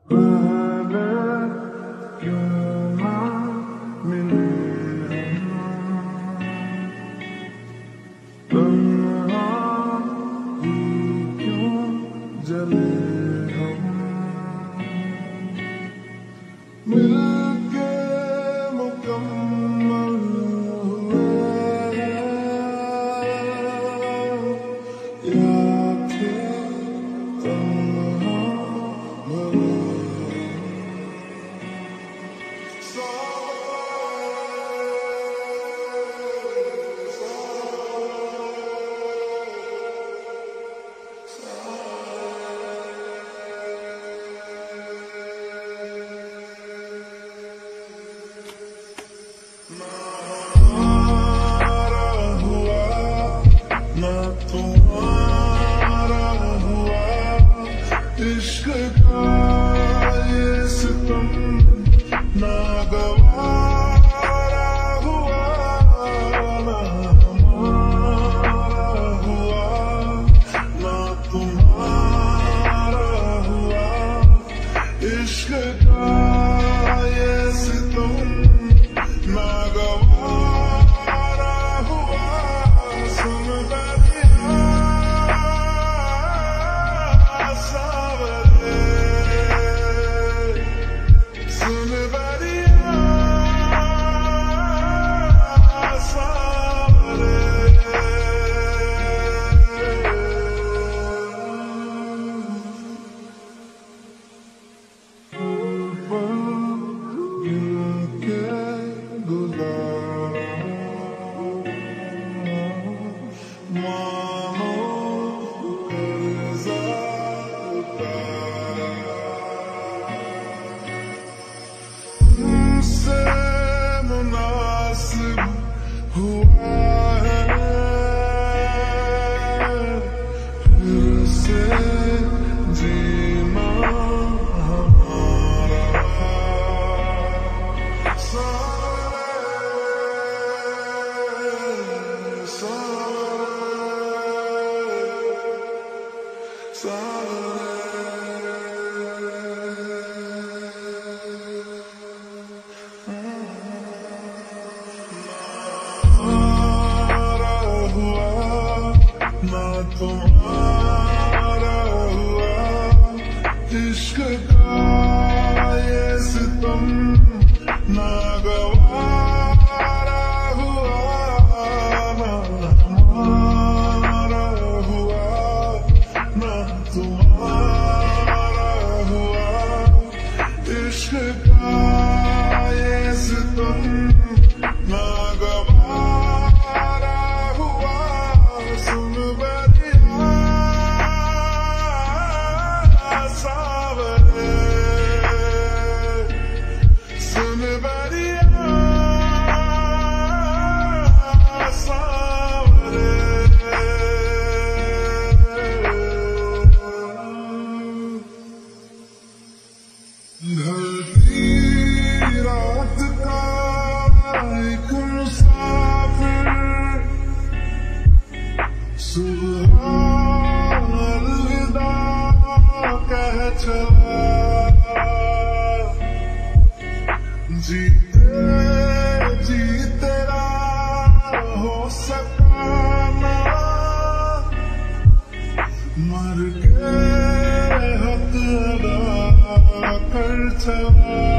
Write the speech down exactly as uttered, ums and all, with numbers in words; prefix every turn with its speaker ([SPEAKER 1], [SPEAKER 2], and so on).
[SPEAKER 1] पहले क्यों ना मिले तन्हा ही क्यों जले हम मिलके मुकम्मल हुए या फिर तन्हा भले तुम्हारा हुआ इश्क का ये सितम नागवारा हुआ ना हमारा हुआ ना तुम्हारा हुआ इश्क का ये सितम नागवारा हुआ सुन हुआ है फिर से जीना हमारा सारे सारे सारे ना तुम्हारा हुआ इश्क का ये सितम नागवारा हुआ ना हमारा हुआ ना तुम्हारा हुआ इश्क का ये सितम नागवारा हुआ सुन ढलती रात का एक मुसाफिर सुबह अलविदा कह चला जीते जी तेरा हो सका ना मर के हद अदा कर चला